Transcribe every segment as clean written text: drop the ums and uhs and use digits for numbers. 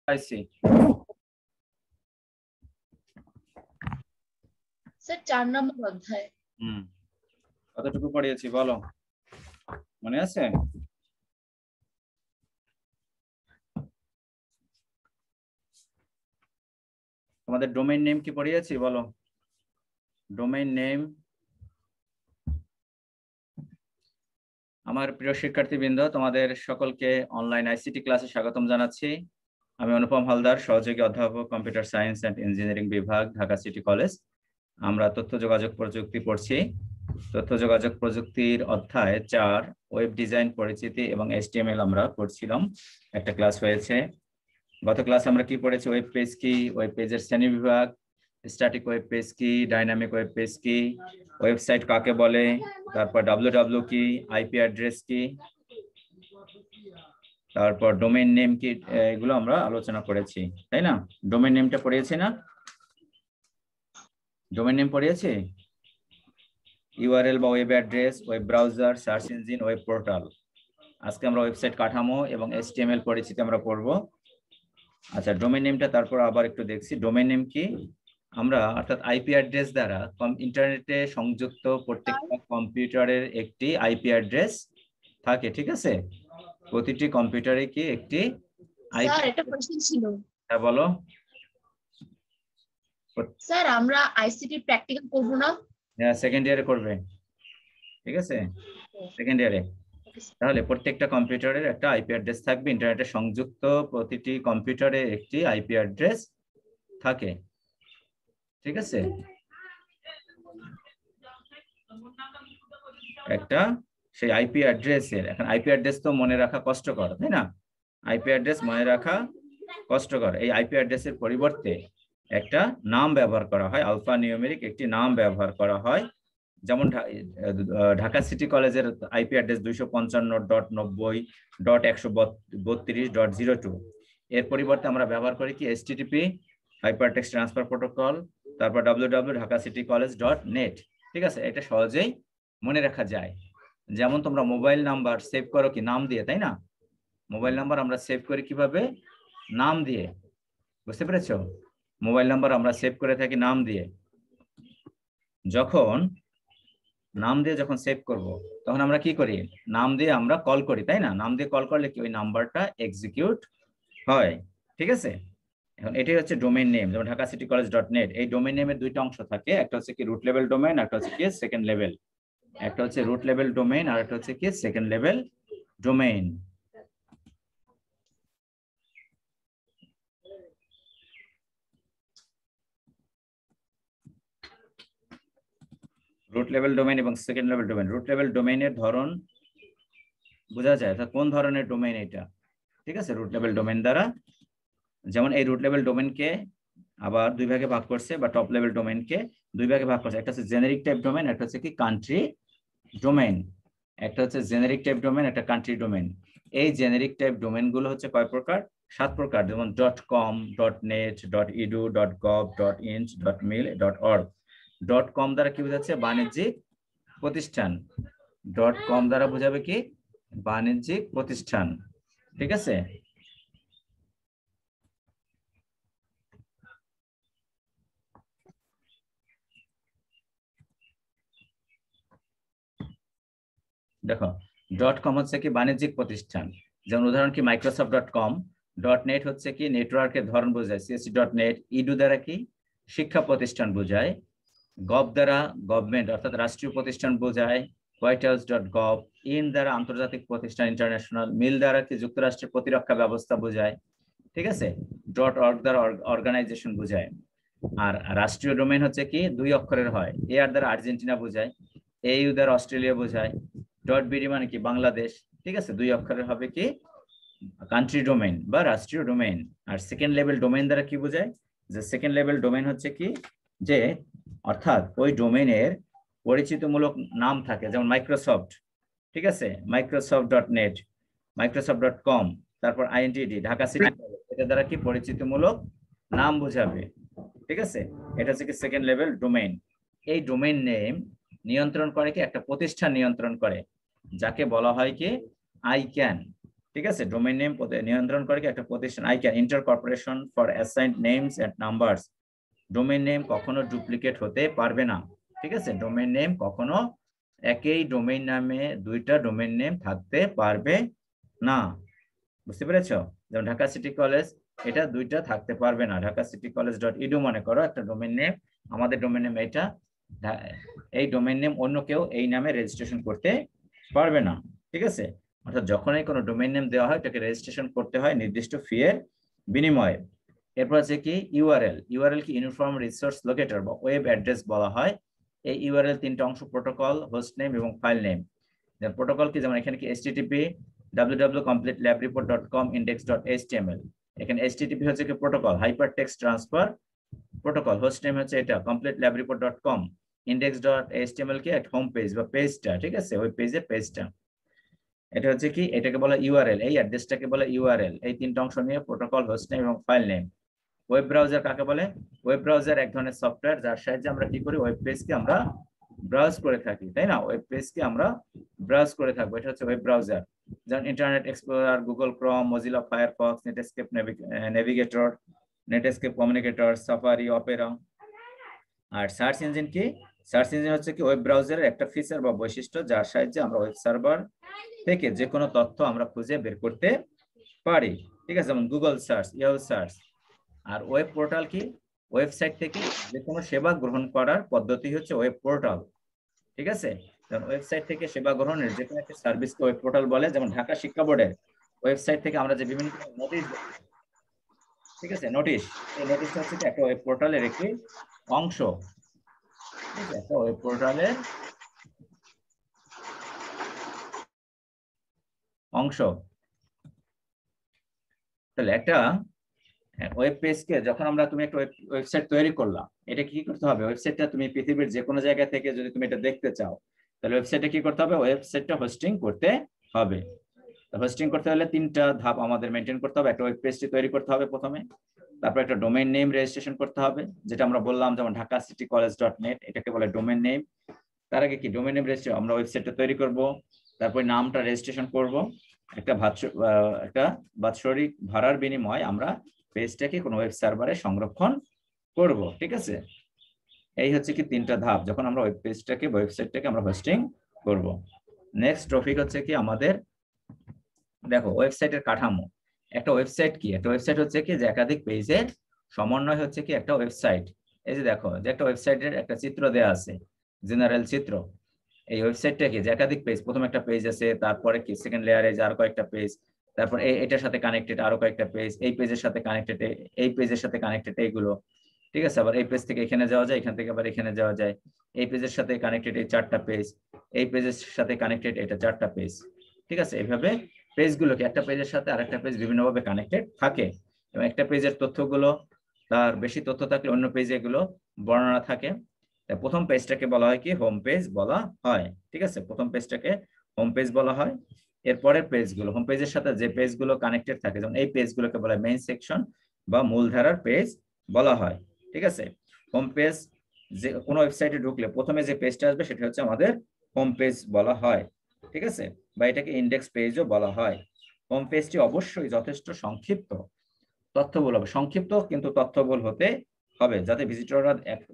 পাইছি স্যার 4 নম্বর অধ্যায়। কতটুকু পড়িয়েছি বলো, মনে আছে? তোমাদের ডোমেইন নেম কি পড়িয়েছি বলো? Domain name. আমার প্রিয় শিক্ষার্থীবৃন্দ, তোমাদের সকলকে অনলাইন আইসিটি ক্লাসে স্বাগতম জানাচ্ছি। আমি অনুপম হালদার, সহযোগী অধ্যাপক, কম্পিউটার সায়েন্স অ্যান্ড ইঞ্জিনিয়ারিং বিভাগ, ঢাকা সিটি কলেজ। আমরা তথ্য যোগাযোগ প্রযুক্তি পড়ছি। তথ্য যোগাযোগ প্রযুক্তির অধ্যায় 4 ওয়েব ডিজাইন পরিচিতি এবং HTML আমরা পড়ছিলাম। একটা ক্লাস হয়েছে। গত ক্লাস আমরা কি পড়েছি? ওয়েব পেজ কি, ওয়েব পেজের শ্রেণীবিভাগ, স্ট্যাটিক ওয়েব পেজ কি, ডাইনামিক ওয়েব পেজ কি, ওয়েবসাইট কাকে বলে, তারপর www কি, আইপি অ্যাড্রেস কি, তারপর ডোমেইন নেম কি, এগুলো আমরা আলোচনা করেছি, তাই না? ডোমেইন নেমটা পড়িয়েছি না? ডোমেইন নেম পড়িয়েছি? ইউআরএল বা web address, web browser, search engine, web portal. আজকে আমরা ওয়েবসাইট কাঠামো এবং HTML পরিচিতি আমরা পড়বো। আচ্ছা, ডোমেইন নেমটা তারপর আবার একটু দেখছি। ডোমেইন নেম কি? আমরা অর্থাৎ আইপি অ্যাড্রেস দ্বারা ইন্টারনেটে সংযুক্ত প্রত্যেকটা কম্পিউটারের একটি আইপি অ্যাড্রেস থাকে, ঠিক আছে? প্রতিটি কম্পিউটারে কি একটি আইপি। স্যার একটা প্রশ্ন ছিল। হ্যাঁ বলো। স্যার আমরা আইসিটি প্র্যাকটিক্যাল করব না? হ্যাঁ, সেকেন্ড ইয়ারে করবে, ঠিক আছে? সেকেন্ড ইয়ারে। তাহলে প্রত্যেকটা কম্পিউটারের একটা আইপি অ্যাড্রেস থাকবে। ইন্টারনেটে সংযুক্ত প্রতিটি কম্পিউটারে একটি আইপি অ্যাড্রেস থাকে, ঠিক আছে? একটা সেই আইপি অ্যাড্রেসের, এখন আইপি অ্যাড্রেস তো মনে রাখা কষ্টকর, তাই না? আইপি অ্যাড্রেস মনে রাখা কষ্টকর। এই আইপি অ্যাড্রেসের পরিবর্তে একটা নাম ব্যবহার করা হয়, আলফা নিউমেরিক একটি নাম ব্যবহার করা হয়। যেমন ঢাকা সিটি কলেজের আইপি অ্যাড্রেস 255.90.132.02। এর পরিবর্তে আমরা ব্যবহার করি কি HTTP, হাইপারটেক্সট ট্রান্সফার প্রোটোকল, তারপর www.dhakacitycollege.net। ঠিক আছে, এটা সহজেই মনে রাখা যায়। যেমন তোমরা মোবাইল নাম্বার সেভ করো কি নাম দিয়ে, তাই না? মোবাইল নাম্বার আমরা সেভ করি কিভাবে? নাম দিয়ে। বুঝতে পেরেছো? মোবাইল নাম্বার আমরা সেভ করে থাকি নাম দিয়ে। যখন সেভ করব, তখন আমরা কি করি? নাম দিয়ে আমরা কল করি, তাই না? নাম দিয়ে কল করলে কি ওই নাম্বারটা এক্সিকিউট হয়, ঠিক আছে? এখন এটাই হচ্ছে ডোমেইন নেম। যেমন dhakacitycollege.net, এই ডোমেইন নেমের দুইটা অংশ থাকে, একটা হচ্ছে কি রুট লেভেল ডোমেইন, একটা হচ্ছে কি সেকেন্ড লেভেল। একটা হচ্ছে রুট লেভেল ডোমেইন আর একটা হচ্ছে কি second level domain. Root level domain এবং second level domain. Root level ডোমেইনের ধরন বোঝা যায়, অর্থাৎ কোন ধরনের ডোমেইন এটা, ঠিক আছে? রুট লেভেল ডোমেইন দ্বারা, যেমন এই রুট লেভেল ডোমেইনকে আবার দুই ভাগে ভাগ করছে, বা টপ লেভেল ডোমেইনকে দুই ভাগে ভাগ করছে। একটা হচ্ছে জেনারিক টাইপ ডোমেইন, একটা হচ্ছে কি কান্ট্রি ডোমেইন। একটা হচ্ছে জেনারিক টাইপ ডোমেইন, একটা কান্ট্রি ডোমেইন। এই জেনারিক টাইপ ডোমেইন গুলো হচ্ছে কয় প্রকার? 7 প্রকার। যেমন .com, .net, .edu, .gov, .int, .mil, .org। .com দ্বারা কি বোঝাচ্ছে? বাণিজ্যিক প্রতিষ্ঠান। .com দ্বারা বোঝাবে কি? বাণিজ্যিক প্রতিষ্ঠান, ঠিক আছে? দেখো, .com হচ্ছে কি বাণিজ্যিক প্রতিষ্ঠান। যেমন উদাহরণ কি Microsoft.com। .net হচ্ছে কি নেটওয়ার্কের ধরন বোঝায়, CSC.net। edu দ্বারা কি শিক্ষা প্রতিষ্ঠান বোঝায়। gov দ্বারা গভর্নমেন্ট অর্থাৎ রাষ্ট্রীয় প্রতিষ্ঠান বোঝায়, whitehouse.gov। in দ্বারা আন্তর্জাতিক প্রতিষ্ঠান, ইন্টারন্যাশনাল। mil দ্বারা কি যুক্তরাষ্ট্রের প্রতিরক্ষা ব্যবস্থা বোঝায়, ঠিক আছে? .org দ্বারা অর্গানাইজেশন বোঝায়। আর রাষ্ট্রীয় ডোমেইন হচ্ছে কি 2 অক্ষরের হয়। AR দ্বারা আর্জেন্টিনা বোঝায়, AU দ্বারা অস্ট্রেলিয়া বোঝায়, .bd মানে কি বাংলাদেশ, ঠিক আছে? 2 অক্ষরের হবে কি কান্ট্রি ডোমেইন বা রাষ্ট্রীয় ডোমেইন। আর সেকেন্ড লেভেল ডোমেইন দ্বারা কি বোঝায়? যে সেকেন্ড লেভেল ডোমেইন হচ্ছে কি যে অর্থাৎ ওই ডোমেইনের পরিচিতিমূলক নাম থাকে, যেমন মাইক্রোসফট, ঠিক আছে? Microsoft.net, Microsoft.com, তারপর INTD, ঢাকা সিটি কলেজ, এটা দ্বারা কি পরিচিতিমূলক নাম বোঝাবে, ঠিক আছে? এটা হচ্ছে কি সেকেন্ড লেভেল ডোমেইন। এই ডোমেইন নেম নিয়ন্ত্রণ করে কি একটা প্রতিষ্ঠান নিয়ন্ত্রণ করে, যাকে বলা হয় কি ICANN, ঠিক আছে, ডোমেইন নেম নিয়ন্ত্রণ করে কি একটা প্রতিষ্ঠান। ICANN inter corporation for assigned names and numbers. Domain name কখনো ডুপ্লিকেট হতে পারবে না। ঠিক আছে, ডোমেইন নেম কখনো একই ডোমেইন নামে দুইটা ডোমেইন নেম থাকতে পারবে না। বুঝতে পেরেছো? যেমন ঢাকা সিটি কলেজ, এটা দুইটা থাকতে পারবে না। Dhaka city college dot edu মনে করো একটা ডোমেইন নেম, আমাদের ডোমেইন নেম এটা, এই ডোমেইন নেম অন্য কেউ এই নামে রেজিস্ট্রেশন করতে পারবে না। ঠিক আছে, অর্থাৎ যখনই কোনো ডোমেইন নেম দেওয়া হয় এটাকে রেজিস্ট্রেশন করতে হয় নির্দিষ্ট ফি এর বিনিময়ে। এরপর আছে কি ইউআরএল। ইউআরএল কি ইউনিফর্ম রিসোর্স লোকেটর বা ওয়েব অ্যাড্রেস বলা হয়। এই ইউআরএল তিনটা অংশ, প্রোটোকল, হোস্ট নেম এবং ফাইল নেম। প্রোটোকল কি, যেমন এখানে কি http www.completelabreport.com index.html, এখানে http হচ্ছে কি protocol, hypertext transfer protocol. Host name হচ্ছে এটা completelabreport.com, index.html কি একটা হোম পেজ বা পেজটা, ঠিক আছে, ওই পেজের পেজটা। এটা হচ্ছে কি, এটাকে বলা ইউআরএল, এই অ্যাড্রেসটাকে বলা ইউআরএল। এই তিনটা অংশ নিয়ে প্রোটোকল, হোস্ট নেম এবং ফাইল নেম। ওয়েব ব্রাউজার কাকে বলে? ওয়েব ব্রাউজার এক ধরনের সফটওয়্যার যার সাহায্যে আমরা কি করি, ওয়েব পেজকে আমরা ব্রাউজ করে থাকি, তাই না? ওয়েব পেজকে আমরা ব্রাউজ করে থাকবো, এটা হচ্ছে ওয়েব ব্রাউজার। যেমন Internet Explorer, Google Chrome, Mozilla Firefox, Netscape Navigator, Netscape Communicator, Safari, Opera. আর সার্চ ইঞ্জিন কি? সার্চ ইঞ্জিন হচ্ছে কি ওয়েব ব্রাউজারের একটা ফিচার বা বৈশিষ্ট্য যার সাহায্যে আমরা ওয়েব সার্ভার থেকে যে কোনো তথ্য আমরা খুঁজে বের করতে পারি। ঠিক আছে, যেমন গুগল সার্চ, ইয়াহু সার্চ। আর ওয়েব পোর্টাল কি? ওয়েবসাইট থেকে যে কোনো সেবা গ্রহণ করার পদ্ধতি হচ্ছে ওয়েব পোর্টাল। ঠিক আছে, যেমন ওয়েবসাইট থেকে সেবা গ্রহণের যে কোনো একটা সার্ভিসকে ওয়েব পোর্টাল বলে। যেমন ঢাকা শিক্ষা বোর্ডের ওয়েবসাইট থেকে আমরা যে বিভিন্ন নোটিশ, ঠিক আছে, নোটিশ, এই নোটিশটা হচ্ছে একটা ওয়েব পোর্টালের একটি অংশ। ঠিক আছে, একটা ওয়েব পোর্টালের অংশ। তাহলে একটা ওয়েব পেজকে যখন তুমি একটা ওয়েবসাইট তৈরি করলাম, এটা কি করতে হবে? ওয়েবসাইটটা তুমি পৃথিবীর যে কোনো জায়গা থেকে যদি তুমি এটা দেখতে চাও, তাহলে ওয়েবসাইটে কি করতে হবে? ওয়েবসাইটটা হোস্টিং করতে হবে। হোস্টিং করতে হলে তিনটা ধাপ আমাদের মেনটেন করতে হবে। একটা ওয়েব পেজটি তৈরি করতে হবে প্রথমে, তারপর একটা ডোমেইন নেম রেজিস্ট্রেশন করতে হবে, যেটা আমরা বললাম, যেমন ঢাকা সিটি কলেজ .net, এটাকে বলে ডোমেইন নেম। তার আগে কি ডোমেইন নেম রেজিস্ট্রেশন, আমরা ওয়েবসাইটটা তৈরি করব, তারপর নামটা রেজিস্ট্রেশন করব, একটা বাৎসরিক ভাড়ার বিনিময়ে আমরা পেজটাকে কোনো ওয়েব সার্ভারে সংরক্ষণ করব। ঠিক আছে, এই হচ্ছে কি তিনটা ধাপ যখন আমরা ওয়েব পেজটাকে, ওয়েবসাইটটাকে আমরা হোস্টিং করব। নেক্সট টপিক হচ্ছে কি আমাদের, দেখো ওয়েবসাইটের কাঠামো। একটা ওয়েবসাইট কি? একটা ওয়েবসাইট হচ্ছে কি যে একাধিক পেজের সমন্বয় হচ্ছে কি একটা ওয়েবসাইট। এই যে দেখো, যে একটা ওয়েবসাইটের একটা চিত্র দেয়া আছে, জেনারেল চিত্র। এই ওয়েবসাইটটা কি যে একাধিক পেজ, প্রথম একটা পেজ আছে, তারপরে কি সেকেন্ড লেয়ারে যে আরো কয়েকটা পেজ, তারপর এটার সাথে কানেক্টেড আরো কয়েকটা পেজ, এই পেজের সাথে কানেক্টেড, এই পেজের সাথে কানেক্টেড এইগুলো। ঠিক আছে, আবার এই পেজ থেকে এখানে যাওয়া যায়, এখান থেকে আবার এখানে যাওয়া যায়। এই পেজের সাথে কানেক্টেড এই চারটা পেজ, এই পেজের সাথে কানেক্টেড এটা চারটা পেজ। ঠিক আছে, এইভাবে পেজগুলোকে, একটা পেজের সাথে আরেকটা পেজ বিভিন্নভাবে কানেক্টেড থাকে, এবং একটা পেজের তথ্যগুলো, তার বেশি তথ্য থাকলে অন্য পেজে এগুলো বর্ণনা থাকে। প্রথম পেজটাকে বলা হয় কি হোম পেজ বলা হয়। ঠিক আছে, প্রথম পেজটাকে হোম পেজ বলা হয়। এরপরের পেজগুলো, হোম পেজের সাথে যে পেজগুলো কানেক্টেড থাকে, যেমন এই পেজগুলোকে বলা হয় মেইন সেকশন বা মূলধারার পেজ বলা হয়। ঠিক আছে, হোম পেজ, যে কোনো ওয়েবসাইটে ঢুকলে প্রথমে যে পেজটা আসবে সেটা হচ্ছে আমাদের হোম পেজ বলা হয়। ঠিক আছে, বা এটাকে ইন্ডেক্স পেজও বলা হয়। হোম পেজটি অবশ্যই যথেষ্ট সংক্ষিপ্ত, তথ্যবহুল হবে, সংক্ষিপ্ত কিন্তু তথ্যবহুল হতে হবে, যাতে ভিজিটররা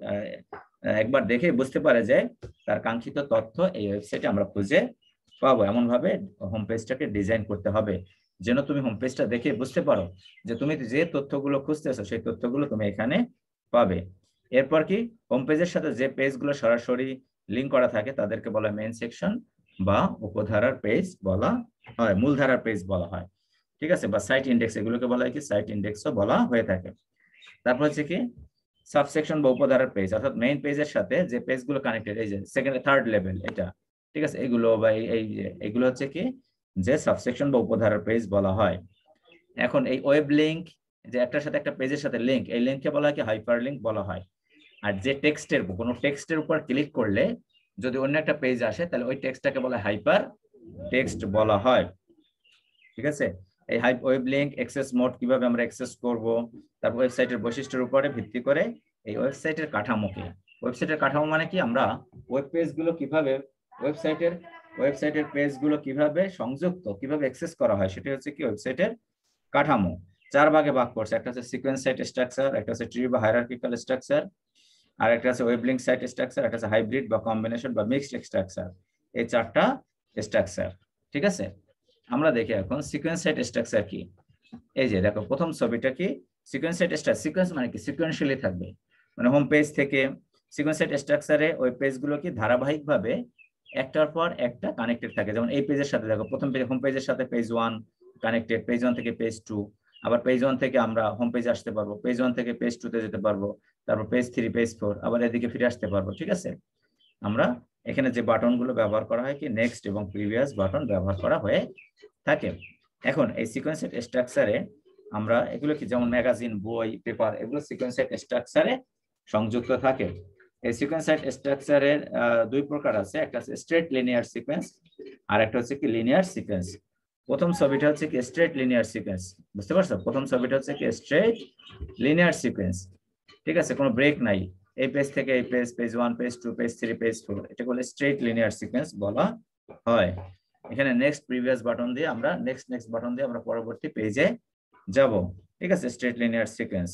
একবার দেখে বুঝতে পারে যে তার কাঙ্ক্ষিত তথ্য এই ওয়েবসাইটে আমরা খুঁজে পাবো। এমন ভাবে হোম পেজটাকে ডিজাইন করতে হবে যেন তুমি হোম পেজটা দেখে বুঝতে পারো যে তুমি যে তথ্যগুলো খুঁজতেছো সেই তথ্যগুলো তুমি এখানে পাবে। এরপর কি, হোম পেজের সাথে যে পেজগুলো সরাসরি লিঙ্ক করা থাকে তাদেরকে বলা হয় মেইন সেকশন বা উপধারার পেজ বলা হয়, মূলধারার পেজ বলা হয়। ঠিক আছে, বা সাইট ইন্ডেক্স, এগুলোকে বলা হয় কি সাইট ইন্ডেক্সও বলা হয়ে থাকে। তারপর হচ্ছে কি সাবসেকশন বা উপধারার পেজ, অর্থাৎ মেইন পেজের সাথে যে পেজগুলো কানেক্টেড, এই যে সেকেন্ড থার্ড লেভেল এটা। ঠিক আছে, এগুলো বা এইগুলো হচ্ছে কি যে সাবসেকশন বা উপধারার পেজ বলা হয়। এখন এই ওয়েব লিংক, যে একটার সাথে একটা পেজের সাথে লিংক, এই লিংককে বলা হয় কি হাইপার লিংক বলা হয়। আর যে টেক্সটের, কোনো টেক্সটের উপর ক্লিক করলে যদি অন্য একটা পেজ আসে তাহলে ওই টেক্সটটাকে বলা হয় হাইপার টেক্সট বলা হয়। ঠিক আছে, এই ওয়েব লিংক অ্যাক্সেস মোড কিভাবে আমরা অ্যাক্সেস করব, তারপর ওয়েবসাইটের বৈশিষ্ট্যের উপরে ভিত্তি করে এই ওয়েবসাইটের কাঠামোকে, ওয়েবসাইটের কাঠামো মানে কি, আমরা ওয়েব পেজগুলো কিভাবে ওয়েবসাইটের ওয়েবসাইটের পেজগুলো কিভাবে সংযুক্ত, কিভাবে অ্যাক্সেস করা হয়, সেটা হচ্ছে কি ওয়েবসাইটের কাঠামো 4 ভাগে ভাগ করছে। একটা হচ্ছে সিকোয়েন্স সাইট স্ট্রাকচার, একটা হচ্ছে ট্রি বা হায়ারার্কিক্যাল স্ট্রাকচার, আর একটা আছে ওয়েব লিংক সাইট স্ট্রাকচার, একটা আছে হাইব্রিড বা কম্বিনেশন বা মিক্সড স্ট্রাকচার। এই 4টা স্ট্রাকচার, ঠিক আছে। আমরা দেখি এখন সিকোয়েন্স সাইট স্ট্রাকচার কি। এই যে দেখো প্রথম ছবিটা কি, সিকোয়েন্স সাইট স্ট্রাকচার। সিকোয়েন্স মানে কি, সিকোয়েন্সিয়ালি থাকবে, মানে হোম পেজ থেকে সিকোয়েন্স সাইট স্ট্রাকচারে ওই পেজগুলো কি ধারাবাহিকভাবে একটার পর একটা কানেক্টেড থাকে। যেমন এই পেজের সাথে দেখো প্রথম পেজ, হোম পেজের সাথে পেজ 1 কানেক্টেড, পেজ 1 থেকে পেজ 2, আবার পেজ 1 থেকে আমরা হোম পেজে আসতে পারবো, পেজ 1 থেকে পেজ 2 তে যেতে পারবো, তারপর পেজ 3 পেজ 4 আবার এদিকে ফিরে আসতে পারবো, ঠিক আছে। আমরা এখানে যে বাটনগুলো ব্যবহার করা হয় কি, নেক্সট এবং প্রিভিয়াস বাটন ব্যবহার করা হয়ে থাকে। এখন এই সিকোয়েন্স স্ট্রাকচারে আমরা এগুলো কি, যেমন ম্যাগাজিন, বই, পেপার, এগুলো সিকোয়েন্স স্ট্রাকচারে সংযুক্ত থাকে। এই সিকোয়েন্স স্ট্রাকচারের 2 প্রকার আছে, একটা হচ্ছে স্ট্রেট লিনিয়ার সিকোয়েন্স আর একটা হচ্ছে কি লিনিয়ার সিকোয়েন্স। প্রথম ছবিটা হচ্ছে কি স্ট্রেট লিনিয়ার সিকোয়েন্স, বুঝতে পারছো? প্রথম ছবিটা হচ্ছে কি স্ট্রেট লিনিয়ার সিকোয়েন্স, ঠিক আছে, কোনো ব্রেক নাই। এই পেজ থেকে এই page, page 1, page 2, page 3, page 4, এটা বলে স্ট্রেট লিনিয়ার সিকোয়েন্স বলা হয়। এখানে নেক্সট প্রিভিয়াস বাটন দিয়ে আমরা নেক্সট বাটন দিয়ে আমরা পরবর্তী পেজে যাব, ঠিক আছে, স্ট্রেট লিনিয়ার সিকোয়েন্স।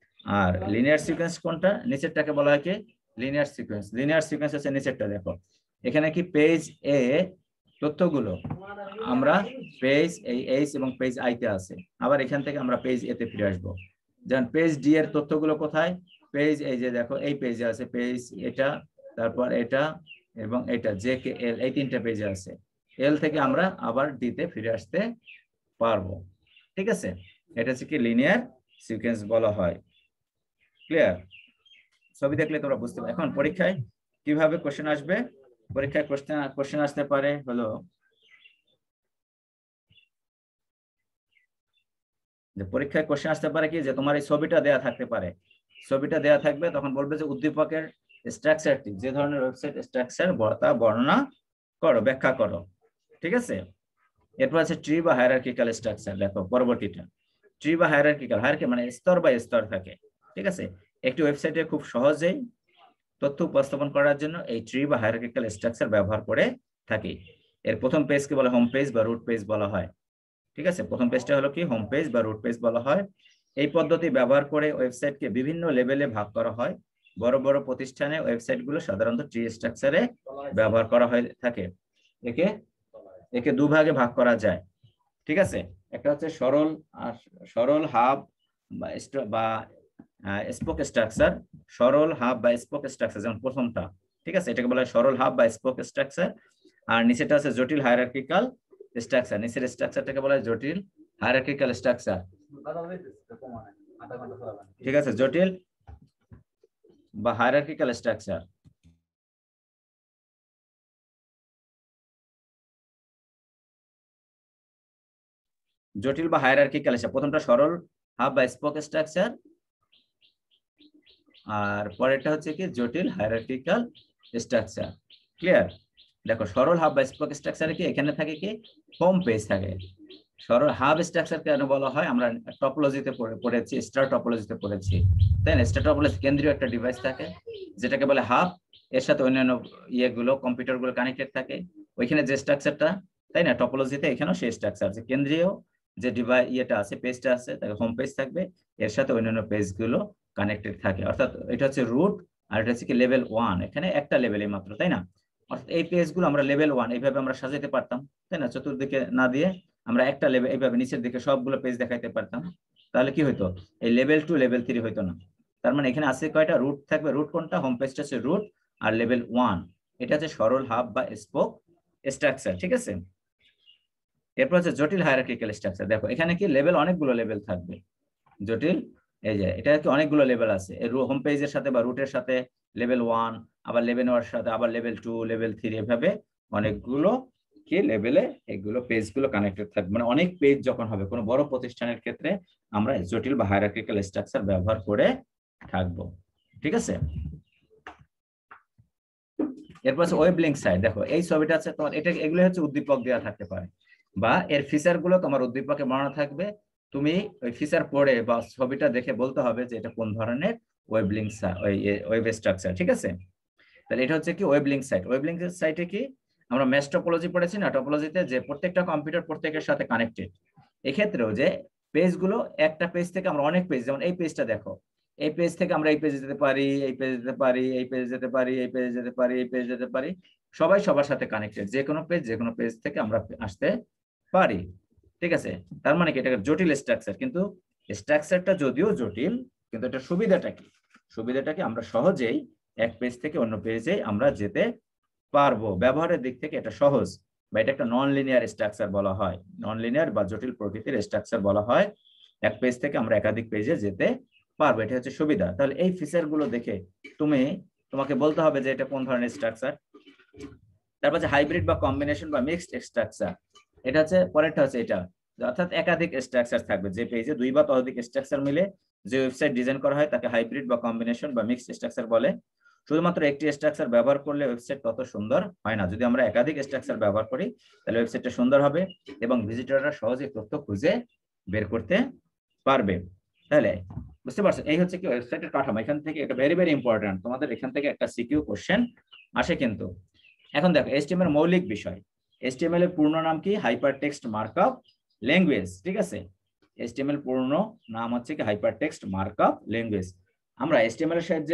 আর লিনিয়ার সিকোয়েন্স কোনটা, নিচেরটাকে বলা হয় কি লিনিয়ার সিকোয়েন্স। লিনিয়ার সিকোয়েন্স হচ্ছে নিচেরটা, দেখো এখানে কি পেজ এ তথ্যগুলো আমরা পেজ এইচ এবং পেজ আই তে আছে, আবার এখান থেকে আমরা পেজ এ তে ফিরে আসবো। যেমন পেজ ডি এর তথ্যগুলো কোথায়, পেজ এই যে দেখো এই পেজে আছে, পেজ এটা, তারপর এটা এবং এটা, জে কে এল, এই 3টা পেজে আছে। এল থেকে আমরা আবার ডি তে ফিরে আসতে পারবো, ঠিক আছে। এটা হচ্ছে কি লিনিয়ার সিকোয়েন্স বলা হয়। ক্লিয়ার? ছবি দেখলে তোমরা বুঝতে পারবে। এখন পরীক্ষায় কিভাবে কোশ্চেন আসবে, পরীক্ষায় কোশ্চেন আসতে পারে হলো যে, পরীক্ষায় কোশ্চেন আসতে পারে কি, যে তোমার এই ছবিটা দেয়া থাকতে পারে, ছবিটা দেয়া থাকবে, তখন বলবে যে উদ্দীপকের স্ট্রাকচারটি, যে ধরনের ওয়েবসাইট স্ট্রাকচার তা বর্ণনা করো, ব্যাখ্যা করো, ঠিক আছে। এরপর আছে ট্রি বা হায়ারার্কিক্যাল স্ট্রাকচার। দেখো পরবর্তীটা ট্রি বা হায়ারার্কিক্যাল, হায়ারার্কি মানে স্তর বাই স্তর থাকে, ঠিক আছে। একটি ওয়েবসাইটে খুব সহজেই তথ্য উপস্থাপন করার জন্য এই ট্রি বা হায়ারার্কিক্যাল স্ট্রাকচার ব্যবহার করে থাকি। এর প্রথম পেজকে বলা হোম পেজ বা রুট পেজ বলা হয়, ঠিক আছে। প্রথম পেজটা হলো কি হোম পেজ বা রুট পেজ বলা হয়। এই পদ্ধতি ব্যবহার করে ওয়েবসাইটকে বিভিন্ন লেভেলে ভাগ করা হয়। বড় বড় প্রতিষ্ঠানে ওয়েবসাইটগুলো সাধারণত ট্রি স্ট্রাকচারে ব্যবহার করা হয়ে থাকে। একে 2 ভাগে ভাগ করা যায়, ঠিক আছে। একটা হচ্ছে সরল হাব বা স্পোক স্ট্রাকচার, সরল হাব বা স্পোক স্ট্রাকচার, যেমন প্রথমটা, ঠিক আছে, এটাকে বলা হয় সরল হাব বা স্পোক স্ট্রাকচার। আর নিচেটা আছে জটিল হায়ারার্কিক্যাল স্ট্রাকচার, নিচের স্ট্রাকচারটাকে বলা হয় জটিল হায়ারার্কিক্যাল স্ট্রাকচার, ঠিক আছে, জটিল বা হায়ারার্কিক্যাল স্ট্রাকচার। জটিল বা হায়ারার্কিক্যাল স্ট্রাকচার, প্রথমটা সরল হাব বা স্পোক স্ট্রাকচার, আর পরেরটা হচ্ছে কি জটিল হায়ারার্কিক্যাল স্ট্রাকচার। ক্লিয়ার? দেখো সরল হাব বা স্পোক স্ট্রাকচারে কি এখানে থাকে কি হোম পেজ থাকে। সরল হাব স্ট্রাকচার কেন বলা হয়, আমরা টপোলজিতে পড়েছি, স্টার টপোলজিতে পড়েছি, তাই না। স্টার টপোলজি কেন্দ্রীয় একটা ডিভাইস থাকে যেটাকে বলে হাব, এর সাথে অন্যান্য ইয়েগুলো কম্পিউটারগুলো কানেক্টেড থাকে, ওইখানে যে স্ট্রাকচারটা, তাই না, টপোলজিতে এখানেও সেই স্ট্রাকচার আছে। কেন্দ্রীয় যে ডিভাইস ইয়েটা আছে, পেজটা আছে, তাকে হোম পেজ থাকবে, এর সাথে অন্যান্য পেজগুলো কানেক্টেড থাকে। অর্থাৎ এটা হচ্ছে রুট আর এটা হচ্ছে কি লেভেল 1, এখানে একটা লেভেলই মাত্র, তাই না। অর্থাৎ এই পেজগুলো আমরা লেভেল 1 এইভাবে আমরা সাজাতে পারতাম, তাই না, চতুর্দিকে না দিয়ে আমরা একটা লেভেল এইভাবে নিচের দিকে সবগুলো পেজ দেখাইতে পারতাম। তাহলে কি হইতো, এই লেভেল 2 লেভেল 3 হইতো না। তার মানে এখানে আছে কয়টা রুট থাকবে, রুট কোনটা, হোম পেজটা হচ্ছে রুট, আর লেভেল 1 এটা হচ্ছে সরল হাব বা স্পোক স্ট্রাকচার, ঠিক আছে। এরপর হচ্ছে জটিল হায়ারার্কিক্যাল স্ট্রাকচার। দেখো এখানে কি লেভেল, অনেকগুলো লেভেল থাকবে। জটিল, এই যে এটা কি অনেকগুলো লেভেল আছে, হোম পেজের সাথে বা রুটের সাথে লেভেল 1, আবার লেভেল 1 সাথে আবার লেভেল 2, লেভেল 3, এভাবে অনেকগুলো কি লেভেলে এগুলো পেজগুলো কানেক্টেড থাকবে। মানে অনেক পেজ যখন হবে কোনো বড় প্রতিষ্ঠানের ক্ষেত্রে আমরা জটিল বা হায়ারার্কিক্যাল স্ট্রাকচার ব্যবহার করে থাকবো, ঠিক আছে। এরপর আছে ওয়েব লিংক সাইট। দেখো এই ছবিটা আছে তোমার, এটা এগুলো হচ্ছে উদ্দীপক দেওয়া থাকতে পারে বা এর ফিচার গুলো তোমার উদ্দীপকে বর্ণনা থাকবে। তুমি ওই ফিচার পড়ে বা ছবিটা দেখে বলতে হবে যে এটা কোন ধরনের ওয়েব লিংক, ওয়েব স্ট্রাকচার, ঠিক আছে। তাহলে এটা হচ্ছে কি web link site. Web link সাইটে কি আমরা মেশ টপোলজি পড়েছি না, টপোলজিতে যে প্রত্যেকটা কম্পিউটার প্রত্যেকের সাথে কানেক্টেড। এক্ষেত্রেও যে পেজগুলো একটা পেজ থেকে আমরা অনেক পেজ, যেমন এই পেজটা দেখো, এই পেজ থেকে আমরা এই পেজে যেতে পারি, এই পেজে যেতে পারি, এই পেজে যেতে পারি, এই পেজে যেতে পারি, এই পেজে যেতে পারি, সবাই সবার সাথে কানেক্টেড, যে কোনো পেজ থেকে আমরা আসতে পারি। ঠিক আছে, তার মানে কি এটা জটিল স্ট্রাকচার, কিন্তু স্ট্রাকচারটা যদিও জটিল, কিন্তু এটা সুবিধাটা কি? সুবিধাটা কি আমরা সহজেই এক পেজ থেকে অন্য পেজে আমরা যেতে পারবো। ব্যবহারের দিক থেকে এটা সহজ, বা এটা একটা নন লিনিয়ার স্ট্রাকচার বলা হয়, নন লিনিয়ার বা জটিল প্রকৃতির স্ট্রাকচার বলা হয়। এক পেজ থেকে আমরা একাধিক পেজে যেতে পারবো, এটা হচ্ছে সুবিধা। তাহলে এই ফিচার গুলো দেখে তোমাকে বলতে হবে যে এটা কোন ধরনের স্ট্রাকচার। তারপর যে হাইব্রিড বা কম্বিনেশন বা মিক্সড স্ট্রাকচার, এটা হচ্ছে পরেরটা হচ্ছে এটা, অর্থাৎ একাধিক স্ট্রাকচার থাকবে। যে পেজে দুই বা ততোধিক স্ট্রাকচার মিলে যে ওয়েবসাইট ডিজাইন করা হয় তাকে হাইব্রিড বা কম্বিনেশন বা মিক্সড স্ট্রাকচার বলে। শুধুমাত্র একটি স্ট্রাকচার ব্যবহার করলে ওয়েবসাইট তত সুন্দর হয় না, যদি আমরা একাধিক স্ট্রাকচার ব্যবহার করি তাহলে ওয়েবসাইটটা সুন্দর হবে এবং ভিজিটররা সহজেই তথ্য খুঁজে বের করতে পারবে। তাহলে বুঝতে পারছেন, এই হচ্ছে কি ওয়েবসাইটের কাঠামো। এখান থেকে এটা ভেরি ভেরি ইম্পর্টেন্ট, তোমাদের এখান থেকে একটা সিকিউ কোশ্চেন আসে কিন্তু। এখন দেখো HTML এর মৌলিক বিষয়, HTML এর পূর্ণ নাম কি? Hypertext markup language. ঠিক আছে, HTML পূর্ণ নাম হচ্ছে কি হাইপারটেক্সট মার্কআপ ল্যাঙ্গুয়েজ। আমরা HTML এর সাহায্যে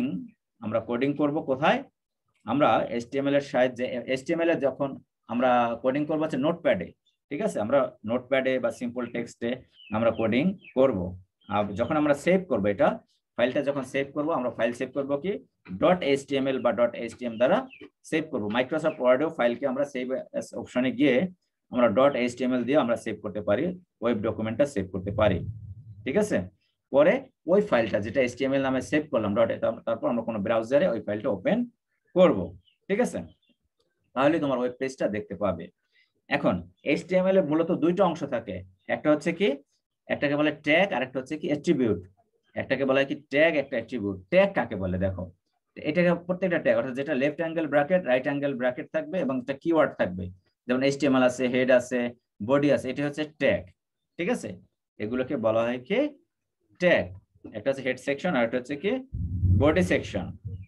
কোডিং করব কোথায়? আমরা HTML এর সাহায্যে HTML এ যখন আমরা কোডিং করব হচ্ছে নোটপ্যাডে। ঠিক আছে, আমরা নোটপ্যাডে বা সিম্পল টেক্সটে আমরা কোডিং করব। আর যখন আমরা সেভ করব, এটা ফাইলটা যখন সেভ করব, আমরা ফাইল সেভ করব কি .html বা .htm দ্বারা সেভ করব। মাইক্রোসফট ওয়ার্ডেও ফাইলকে আমরা সেভ অপশনে গিয়ে আমরা .html দিয়ে আমরা সেভ করতে পারি, ওয়েব ডকুমেন্টটা সেভ করতে পারি। ঠিক আছে, পরে ওই ফাইলটা যেটা HTML নামে সেভ করলাম তারপর আমরা কোনো ব্রাউজারে ওই ফাইলটা ওপেন করব। ঠিক আছে, তাহলে তোমার ওয়েব পেজটা দেখতে পাবে। এখন HTML এর মূলত দুইটা অংশ থাকে, একটা হচ্ছে কি, একটাকে বলে ট্যাগ আর একটা হচ্ছে কি অ্যাট্রিবিউট। একটাকে বলা হয় কি ট্যাগ, একটা অ্যাট্রিবিউট। ট্যাগ কাকে বলে দেখো, এটাকে প্রত্যেকটা ট্যাগ অর্থাৎ যেটা left angle bracket, right angle bracket থাকবে এবং একটা কিওয়ার্ড থাকবে, যেমন HTML আছে, হেড আছে, বডি আছে, এটা হচ্ছে ট্যাগ। ঠিক আছে, এগুলোকে বলা হয় কি ট্যাগ। একটা হচ্ছে হেড সেকশন আর একটা হচ্ছে কি বডি সেকশন।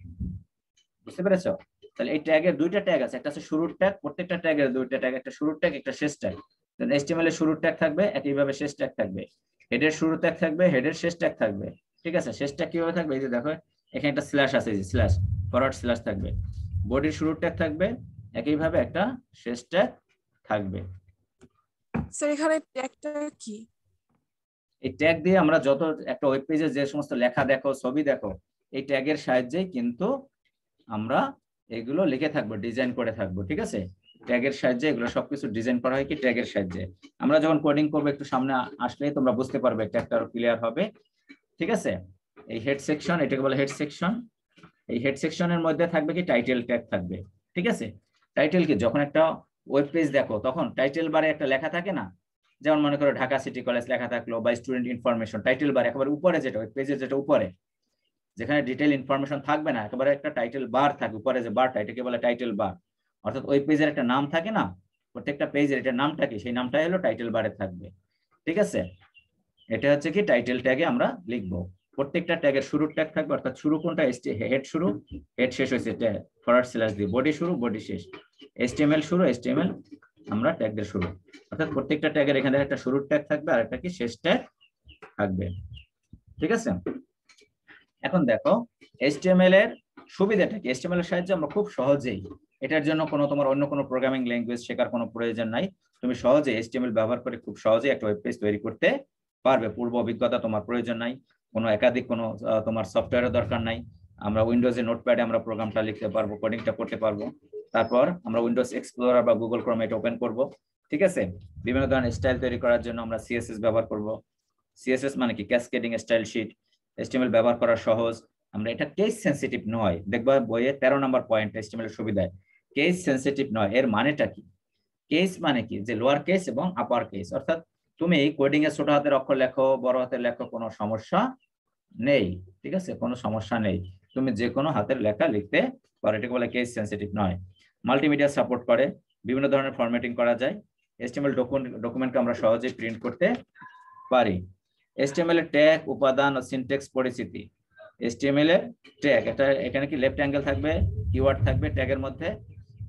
বুঝতে পেরেছো? তাহলে এই ট্যাগের দুইটা ট্যাগ আছে, একটা হচ্ছে শুরুর ট্যাগ, প্রত্যেকটা ট্যাগের দুইটা ট্যাগ, একটা শুরুর ট্যাগ একটা শেষ ট্যাগ। HTML এর শুরুর ট্যাগ থাকবে, একইভাবে শেষ ট্যাগ থাকবে। হেডের শুরু ট্যাগ থাকবে, হেডের শেষ ট্যাগ থাকবে। ঠিক আছে, শেষ ট্যাগ কিভাবে থাকবে? এই যে দেখো এখানে একটা স্ল্যাশ আছে, এই যে স্ল্যাশ, ফরওয়ার্ড স্ল্যাশ থাকবে। বডির শুরুর ট্যাগ থাকবে, একইভাবে একটা শেষ ট্যাগ থাকবে। স্যার এখানে ট্যাগটা কি? এই ট্যাগ দিয়ে আমরা যত একটা ওয়েব পেজে যে সমস্ত লেখা দেখো, ছবি দেখো, এই ট্যাগের সাহায্যেই কিন্তু আমরা এগুলো লিখে থাকবো, ডিজাইন করে থাকবো। ঠিক আছে, ট্যাগের সাহায্যে এগুলো সবকিছু ডিজাইন করা হয় কি ট্যাগের সাহায্যে। আমরা যখন কোডিং করবো একটু সামনে আসলেই তোমরা বুঝতে পারবে, ট্যাগটা আরো ক্লিয়ার হবে। ঠিক আছে, এই হেড সেকশন, এটাকে বলে হেড সেকশন। এই হেড সেকশনের মধ্যে থাকবে কি টাইটেল ট্যাগ থাকবে। ঠিক আছে, টাইটেল কি, যখন একটা ওয়েব পেজ দেখো তখন টাইটেল বারে একটা লেখা থাকে না, যেমন মনে করো ঢাকা সিটি কলেজ লেখা থাকলো বা স্টুডেন্ট ইনফরমেশন, টাইটেল বার একেবারে উপরে, যেটা ওয়েব পেজের যেটা উপরে, যেখানে ডিটেইল ইনফরমেশন থাকবে না, একেবারে একটা টাইটেল বার থাকবে উপরে, যে বারটা, এটাকে বলে টাইটেল বার। অর্থাৎ ওই পেজের একটা নাম থাকে না, প্রত্যেকটা পেজের এটা নামটা কি, সেই নামটাই হলো টাইটেল বারে থাকবে। ঠিক আছে, এটা হচ্ছে কি টাইটেল ট্যাগে আমরা লিখবো। প্রত্যেকটা ট্যাগের শুরুর ট্যাগ থাকবে, অর্থাৎ শুরু কোনটা, হেড শুরু, হেড শেষ হয়েছে ফরওয়ার্ড স্ল্যাশ দিয়ে, বডি শুরু, বডি শেষ, HTML শুরু, HTML আমরা ট্যাগের শুরু। অর্থাৎ প্রত্যেকটা ট্যাগের এখানে একটা শুরুর ট্যাগ থাকবে আর একটা কি শেষ ট্যাগ থাকবে। ঠিক আছে, এখন দেখো HTML এর সুবিধাটা কি। HTML এর সাহায্যে আমরা খুব সহজেই, এটার জন্য তোমার অন্য কোনো প্রোগ্রামিং ল্যাঙ্গুয়েজ শেখার কোনো প্রয়োজন নাই, তুমি সহজে HTML ব্যবহার করে খুব সহজেই একটা ওয়েব পেজ তৈরি করতে পারবে। পূর্ব অভিজ্ঞতা তোমার প্রয়োজন নাই, একাধিক তোমার সফটওয়্যারের দরকার নাই। আমরা উইন্ডোজে নোটপ্যাডে আমরা প্রোগ্রামটা লিখতে পারবো, কোডিংটা করতে পারবো। তারপর আমরা উইন্ডোজ এক্সপ্লোরার বা গুগল ক্রোম এটা ওপেন করব। ঠিক আছে, বিভিন্ন ধরনের স্টাইল তৈরি করার জন্য আমরা CSS ব্যবহার করব। CSS মানে কি ক্যাসকেডিং স্টাইল শীট। HTML ব্যবহার করা সহজ, আমরা এটা কেস সেনসিটিভ নয়, দেখবা বইয়ে 13 নম্বর পয়েন্ট HTML এর সুবিধায় কেস সেনসিটিভ নয়। এর মানেটা কি? কেস মানে কি, যে লোয়ার কেস এবং আপার কেস, অর্থাৎ তুমি কোডিং এ ছোট হাতের অক্ষর লেখো, বড় হাতের লেখো, কোনো সমস্যা নেই। ঠিক আছে, কোনো সমস্যা নেই, তুমি যে কোনো হাতের লেখা লিখতে পারো, এটাকে বলে কেস সেনসিটিভ নয়। মাল্টিমিডিয়া সাপোর্ট করে, বিভিন্ন ধরনের ফরম্যাটিং করা যায়। HTML ডকুমেন্টকে আমরা সহজেই প্রিন্ট করতে পারি। HTML এর ট্যাগ, উপাদান ও সিনট্যাক্স পরিচিতি। HTML এর ট্যাগ, এটা এখানে কি লেফট অ্যাঙ্গেল থাকবে, কিওয়ার্ড থাকবে ট্যাগের মধ্যে,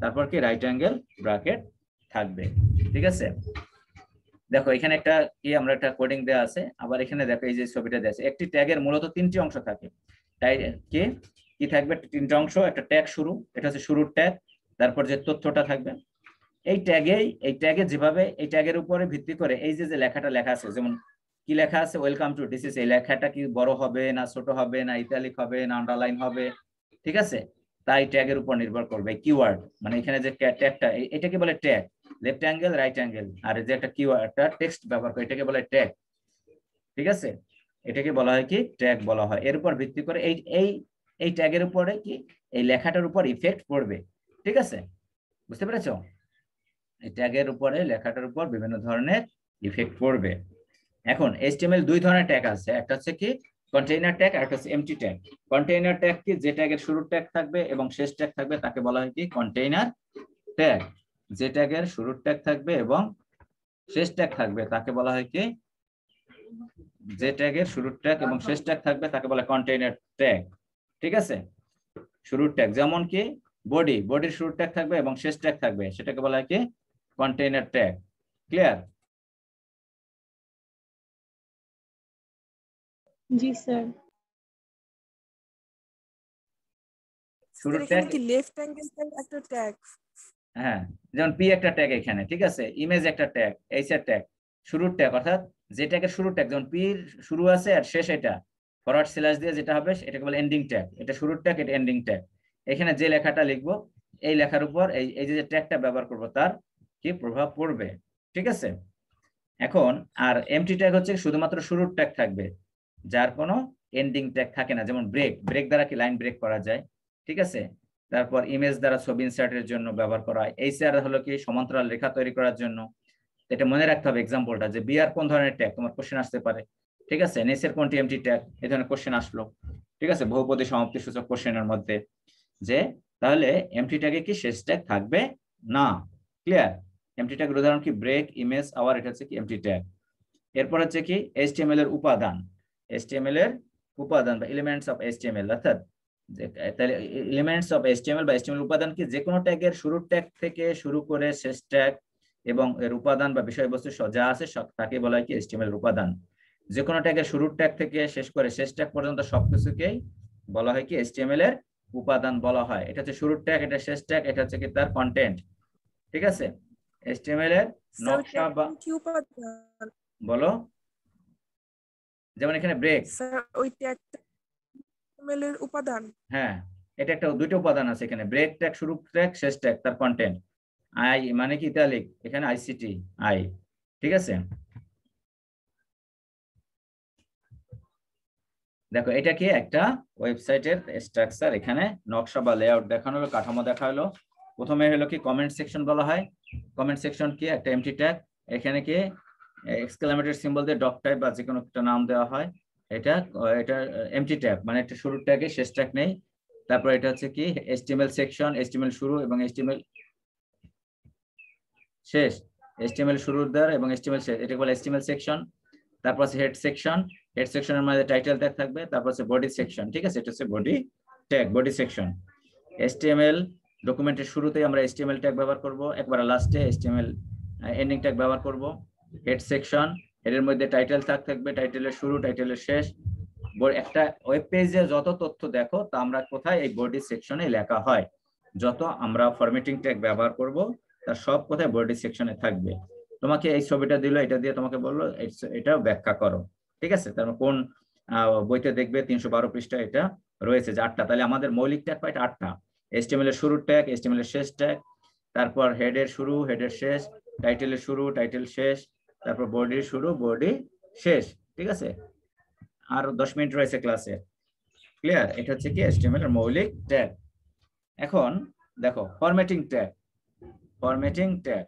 তারপর কি রাইট অ্যাঙ্গেল ব্র্যাকেট থাকবে। ঠিক আছে, দেখো এখানে একটা কি আমরা একটা কোডিং দেওয়া আছে, আবার এখানে দেখো এই যে ছবিটা দেওয়া আছে। একটি ট্যাগের মূলত তিনটি অংশ থাকে। তাই কি থাকবে? তিনটা অংশ। একটা ট্যাগ শুরু, এটা হচ্ছে শুরুর ট্যাগ, তারপর যে তথ্যটা থাকবে এই ট্যাগে যেভাবে এই ট্যাগের উপরে ভিত্তি করে এই যে লেখাটা লেখা আছে, যেমন কি লেখা আছে ওয়েলকাম টু ডিসিস, এই লেখাটা কি বড় হবে না ছোট হবে না ইতালিক হবে না আন্ডারলাইন হবে, ঠিক আছে, তাই ট্যাগের উপর নির্ভর করবে। কিওয়ার্ড মানে এখানে যে ট্যাগটা, এটাকে বলে tag, left angle right angle, আর যে একটা কিওয়ার্ড একটা টেক্সট ব্যবহার করে এটাকে বলে ট্যাগ। ঠিক আছে, এটাকে বলা হয় কি ট্যাগ বলা হয়। এর উপর ভিত্তি করে এই এই এই ট্যাগের উপরে কি এই লেখাটার উপর ইফেক্ট পড়বে। ঠিক আছে, বুঝতে পেরেছো? এই ট্যাগের উপরে লেখাটার উপর বিভিন্ন ধরনের ইফেক্ট পড়বে। এখন HTML দুই ধরনের ট্যাগ আছে, একটা হচ্ছে কি কন্টেইনার ট্যাগ আর একটা হচ্ছে এমটি ট্যাগ। কন্টেইনার ট্যাগ কি যে ট্যাগের শুরুর ট্যাগ থাকবে এবং শেষ ট্যাগ থাকবে তাকে বলা হয় কি কন্টেইনার ট্যাগ। যে ট্যাগের শুরুর ট্যাগ থাকবে এবং শেষ ট্যাগ থাকবে তাকে বলা হয় কি, যে ট্যাগের শুরুর ট্যাগ এবং শেষ ট্যাগ থাকবে তাকে বলে কন্টেইনার ট্যাগ। ঠিক আছে, শুরুর ট্যাগ যেমন কি বডির শুরুর ট্যাগ থাকবে এবং শেষ ট্যাগ থাকবে, সেটাকে বলা হয় কি কন্টেইনার ট্যাগ। ক্লিয়ার? জি স্যার। শুরুর এখানে ট্যাগ কি লেফট অ্যাঙ্গেল একটা ট্যাগ? হ্যাঁ, যেমন পি একটা ট্যাগ এখানে, ঠিক আছে, ইমেজ একটা ট্যাগ, এইচ এর ট্যাগ, শুরুর ট্যাগ অর্থাৎ যে ট্যাগের শুরুর ট্যাগ, যেমন পির শুরু আছে আর শেষ এটা ফরওয়ার্ড স্ল্যাশ দিয়ে যেটা হবে এটাকে বলে এন্ডিং ট্যাগ। এটা শুরুর ট্যাগ, এটা এন্ডিং ট্যাগ। এখানে যে লেখাটা লিখবো এই লেখার উপর এই যে ট্যাগটা ব্যবহার করব তার কি প্রভাব পড়বে। ঠিক আছে, এখন আর এমটি ট্যাগ হচ্ছে শুধুমাত্র শুরুর ট্যাগ থাকবে, যার কোনো এন্ডিং ট্যাগ থাকে না। যেমন ব্রেক দ্বারা কি লাইন ব্রেক করা যায়। ঠিক আছে, তারপর ইমেজ দ্বারা ছবি ইনসার্টের জন্য ব্যবহার করা হয়। এইচআর হলো কি সমান্তরাল রেখা তৈরি করার জন্য। এটা মনে রাখতে হবে এক্সাম্পলটা, যে বিআর কোন ধরনের ট্যাগ, তোমার কোশ্চেন আসতে পারে। ঠিক আছে, নেসের কোনটি এমটি ট্যাগ, এই ধরনের কোশ্চেন আসলো। ঠিক আছে, বহুপদী সমাপ্তি সূচক কোশ্চেনের মধ্যে, যে তাহলে এমটি ট্যাগে কি শেষ ট্যাগ থাকবে না। ক্লিয়ার? এমটি ট্যাগের উদাহরণ কি ব্রেক, ইমেজ, আওয়ার, এটা হচ্ছে কি এমটি ট্যাগ। এরপর হচ্ছে কি HTML এর উপাদান। HTML এর উপাদান বা এলিমেন্টস অফ HTML, অর্থাৎ তাহলে এলিমেন্টস অফ HTML বা HTML উপাদান কি যে কোনো ট্যাগের শুরুর ট্যাগ থেকে শুরু করে শেষ ট্যাগ এবং এর উপাদান বা বিষয়বস্তু যা আছে সব তাকে বলা হয় কি HTML এর উপাদান। যে কোনো ট্যাগের শুরুর ট্যাগ থেকে শেষ করে শেষ ট্যাগ পর্যন্ত সবকিছুকেই বলা হয় কি HTML এর উপাদান বলা হয়। এটা হচ্ছে শুরুর ট্যাগ, এটা শেষ ট্যাগ, এটা হচ্ছে কি তার কন্টেন্ট। ঠিক আছে, HTML এর নকশা বা কি উপাদান? বলো, যেমন এখানে ব্রেক, স্যার ওই ট্যাগটা HTML এর উপাদান? হ্যাঁ এটা একটা দুইটা উপাদান আছে এখানে, ব্রেক ট্যাগ, শুরু ট্যাগ, শেষ ট্যাগ, তার কন্টেন্ট। আই মানে কি ইতালিক, এখানে ICT আই। ঠিক আছে, দেখো এটা কি একটা ওয়েবসাইটের স্ট্রাকচার। এখানে নকশা বা লেআউট দেখানো হলো, কাঠামো দেখা হলো। প্রথমে হলো কি কমেন্ট সেকশন বলা হয়। কমেন্ট সেকশন কি একটা এমটি ট্যাগ, এখানে কি এক্সক্লেমেটর সিম্বল দিয়ে ডক টাইপ বা যে কোনো একটা নাম দেওয়া হয়। এটা এমটি ট্যাগ, মানে একটা শুরুর ট্যাগে শেষ ট্যাগ নেই। তারপর এটা হচ্ছে কি HTML সেকশন, HTML শুরু এবং HTML শেষ, HTML শুরুর দ্বার এবং HTML শেষ, এটা বলে HTML সেকশন। তারপর আছে হেড সেকশন, হেড সেকশনের মধ্যে টাইটেল ট্যাগ থাকবে। তারপর আছে বডি সেকশন, ঠিক আছে, এটা হচ্ছে body tag, body section. HTML ডকুমেন্টের শুরুতেই আমরা HTML ট্যাগ ব্যবহার করব, একবার লাস্টে HTML এন্ডিং ট্যাগ ব্যবহার করব। হেড সেকশন, এর মধ্যে টাইটেল ট্যাগ থাকবে, টাইটেলের শুরু, টাইটেলের শেষ। একটা ওয়েব পেজে যত তথ্য দেখো তা আমরা কোথায় এই বডি সেকশনে লেখা হয়। যত আমরা ফরম্যাটিং ট্যাগ ব্যবহার করব তার সব কোথায় বডি সেকশনে থাকবে। তোমাকে এই ছবিটা দিল, এটা দিয়ে তোমাকে বললো এটা ব্যাখ্যা করো। ঠিক আছে, তারপর কোন বইতে দেখবে 312 পৃষ্ঠা এটা রয়েছে যে 8টা, তাহলে আমাদের মৌলিক ট্যাগ পাই 8টা। HTML এর শুরুর ট্যাগ, HTML এর শেষ ট্যাগ, তারপর হেডের শুরু, হেডের শেষ, টাইটেলের শুরু, টাইটেল শেষ, তারপর বডির শুরু, বডি শেষ। ঠিক আছে, আর 10 মিনিট রয়েছে ক্লাসে। ক্লিয়ার? এটা হচ্ছে কি HTML এর মৌলিক ট্যাগ। এখন দেখো ফরম্যাটিং ট্যাগ, ফরম্যাটিং ট্যাগ।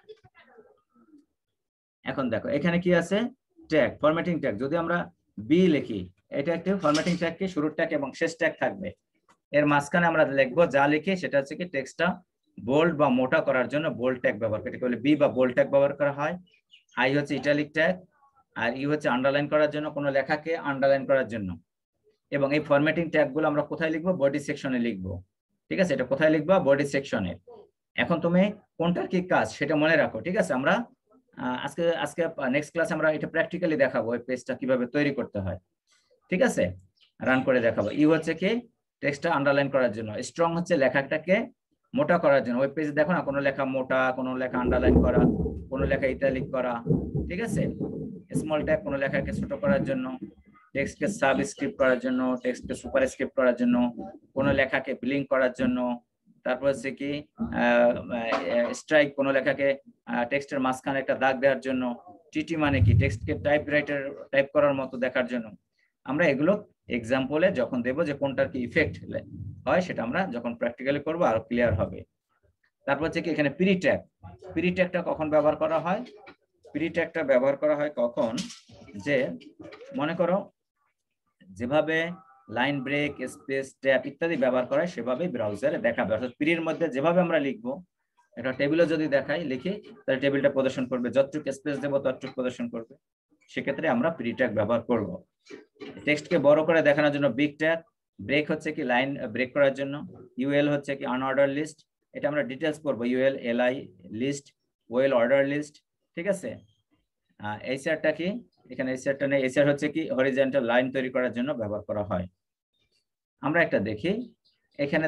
এখন দেখো এখানে কি আছে ট্যাগ, ফরম্যাটিং ট্যাগ। যদি আমরা বি লিখি, এটা একটি ফরম্যাটিং ট্যাগ কি শুরুর ট্যাগ এবং শেষ ট্যাগ থাকবে। এর মাঝখানে আমরা লিখবো যা লিখি সেটা হচ্ছে কি টেক্সটটা বোল্ড বা মোটা করার জন্য বোল্ড ট্যাগ ব্যবহার করা, এটাকে বলে বি বা বোল্ড ট্যাগ ব্যবহার করা হয়। আই হচ্ছে ইটালিক ট্যাগ, আর ইউ হচ্ছে আন্ডারলাইন করার জন্য, কোনো লেখাকে আন্ডারলাইন করার জন্য। এবং এই ফরম্যাটিং ট্যাগগুলো আমরা কোথায় লিখবো? বডি সেকশনে লিখবো। ঠিক আছে, এটা কোথায় লিখবো? বডি সেকশনে। এখন তুমি কোনটার কি কাজ সেটা মনে রাখো, ঠিক আছে? আমরা আজকে আজকে নেক্সট ক্লাস আমরা এটা প্র্যাকটিক্যালি দেখাবো, ওই পেজটা কিভাবে তৈরি করতে হয়, ঠিক আছে? রান করে দেখাবো। ইউ হচ্ছে কি টেক্সটটা আন্ডারলাইন করার জন্য, স্ট্রং হচ্ছে লেখাটাকে মোটা করার জন্য। ওয়েব পেজে দেখো না, কোনো লেখা মোটা, কোনো লেখা আন্ডারলাইন করা, কোনো লেখা ইটালিক করা, ঠিক আছে? স্মল ট্যাগ কোনো লেখাকে ছোট করার জন্য, টেক্সটকে সাবস্ক্রিপ্ট করার জন্য, টেক্সটকে সুপারস্ক্রিপ্ট করার জন্য, কোনো লেখাকে ব্লিঙ্ক করার জন্য। তারপর হচ্ছে কি স্ট্রাইক, কোনো লেখাকে টেক্সটের মাঝখানে একটা দাগ দেওয়ার জন্য। টিটি মানে কি টেক্সটকে টাইপ করার মতো দেখার জন্য। আমরা এগুলো এক্সাম্পলে যখন দেব যে কোনটার কি ইফেক্ট হয় সেটা আমরা যখন প্র্যাকটিক্যালি করবো আরো ক্লিয়ার হবে। তারপর হচ্ছে কি এখানে প্রি ট্যাগটা কখন ব্যবহার করা হয়? প্রি ট্যাগটা ব্যবহার করা হয় কখন, যে মনে করো যেভাবে লাইন ব্রেক, স্পেস, ট্যাব ইত্যাদি ব্যবহার করা হয় সেভাবেই ব্রাউজারে দেখাবে। অর্থাৎ প্রির মধ্যে যেভাবে আমরা লিখবো, একটা টেবিলে যদি দেখাই লিখি তাহলে টেবিলটা প্রদর্শন করবে, যতটুকু স্পেস দেবো ততটুকু প্রদর্শন করবে। সেক্ষেত্রে আমরা প্রি ট্যাগ ব্যবহার করব। টেক্সটকে বড় করে দেখানোর জন্য বিগ ট্যাগ। ব্রেক হচ্ছে কি লাইন ব্রেক করার জন্য। ইউএল হচ্ছে কি আনঅর্ডার লিস্ট, এটা আমরা ডিটেলস করবো। UL, LI list, well order list, ঠিক আছে? এইচআরটা কি, এখানে এইচআরটা নেই। এইচআর হচ্ছে কি হরিজন্টাল লাইন তৈরি করার জন্য ব্যবহার করা হয়। আমরা একটা দেখি, এখানে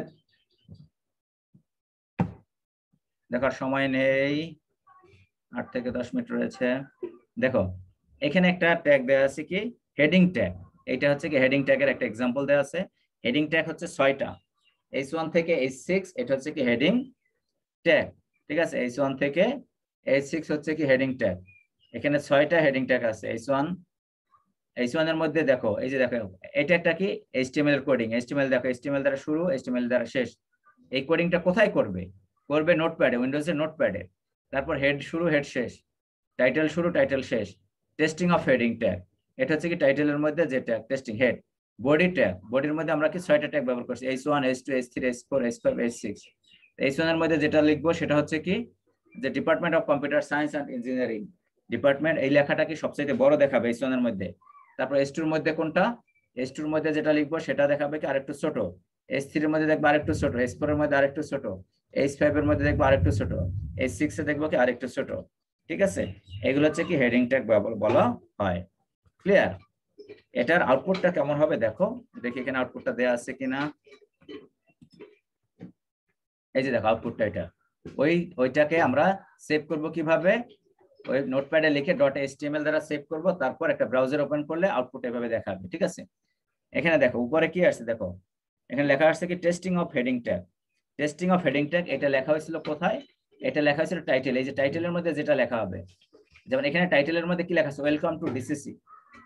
দেখার সময় নেই, 8 থেকে 10 মিনিট রয়েছে। দেখো এখানে একটা ট্যাগ দেওয়া আছে কি হেডিং ট্যাগ। এটা হচ্ছে কি হেডিং ট্যাগের একটা এক্সাম্পল দেওয়া আছে। হেডিং ট্যাগ হচ্ছে 6টা, H1 থেকে H6 এটা হচ্ছে কি হেডিং ট্যাগ, ঠিক আছে? H1 থেকে H6 হচ্ছে কি হেডিং ট্যাগ। এখানে 6টা হেডিং ট্যাগ আছে। H1 এর মধ্যে দেখো, এই যে দেখো এটা একটা কি HTML এর কোডিং। HTML দেখো, HTML দ্বারা শুরু, HTML দ্বারা শেষ। এই কোডিংটা কোথায় করবে? নোটপ্যাডে, উইন্ডোজের নোটপ্যাডে। তারপর হেড শুরু, হেড শেষ, টাইটেল শুরু, টাইটেল শেষ। টেস্টিং অফ হেডিং ট্যাগ, এটা হচ্ছে কি টাইটেলের মধ্যে যে tag testing head. Body tag, বডির মধ্যে আমরা কি 6টা ট্যাগ ব্যবহার করছি, H1, H2, H3, H4, H5, H6। H1 এর মধ্যে যেটা লিখবো সেটা হচ্ছে কি যে department of computer science and engineering. Department, এই লেখাটা কি সবচেয়ে বড় দেখাবে H1 এর মধ্যে। তারপর H2 এর মধ্যে কোনটা, H2 এর মধ্যে যেটা লিখবো সেটা দেখাবে কি আরেকটু ছোট। H3 এর মধ্যে দেখবো আরেকটু ছোট, H4 এর মধ্যে আরেকটু ছোট, H5 এর মধ্যে দেখবো আরেকটু ছোট, H6 এ দেখবো কি আরেকটু ছোট, ঠিক আছে? এগুলো হচ্ছে কি হেডিং ট্যাগ বলা হয়। ক্লিয়ার? এটার আউটপুটটা কেমন হবে দেখো, দেখি এখানে আউটপুটটা দেয়া আছে কিনা। এই যে দেখো আউটপুটটা, এটা ওইটাকে আমরা সেভ করব কিভাবে, ওই নোটপ্যাডে লিখে .html দ্বারা সেভ করব, তারপর একটা ব্রাউজার ওপেন করলে আউটপুট এভাবে দেখাবে, ঠিক আছে? এখানে দেখো উপরে কি আসছে, দেখো এখানে লেখা আছে কি testing of heading tag. Testing of heading tag এটা লেখা হয়েছিল কোথায়? এটা লেখা হয়েছিল টাইটেল। এই যে টাইটেলের মধ্যে যেটা লেখা হবে, যেমন এখানে টাইটেলের মধ্যে কি লেখা আছে, ওয়েলকাম টু ডিসিসি।